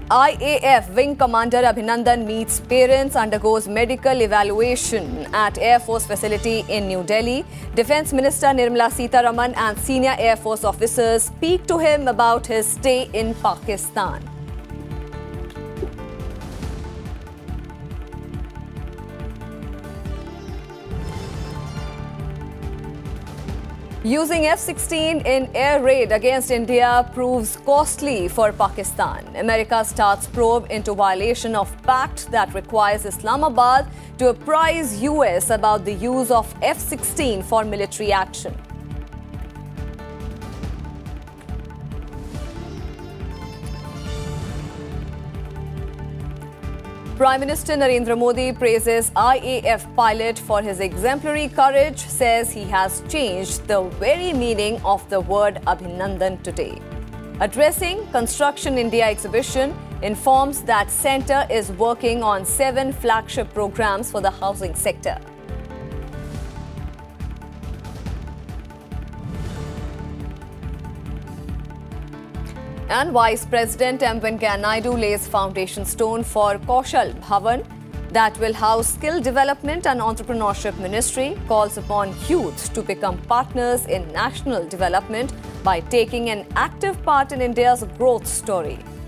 IAF Wing Commander Abhinandan meets parents, undergoes medical evaluation at Air Force facility in New Delhi. Defence Minister Nirmala Sitharaman and senior Air Force officers speak to him about his stay in Pakistan. Using F-16 in air raid against India proves costly for Pakistan. America starts probe into violation of pact that requires Islamabad to apprise US about the use of F-16 for military action. Prime Minister Narendra Modi praises IAF pilot for his exemplary courage, says he has changed the very meaning of the word Abhinandan today. Addressing Construction India exhibition, informs that centre is working on 7 flagship programs for the housing sector. And Vice President M. Venkaiah Naidu lays foundation stone for Kaushal Bhavan that will house skill development and entrepreneurship ministry, calls upon youth to become partners in national development by taking an active part in India's growth story.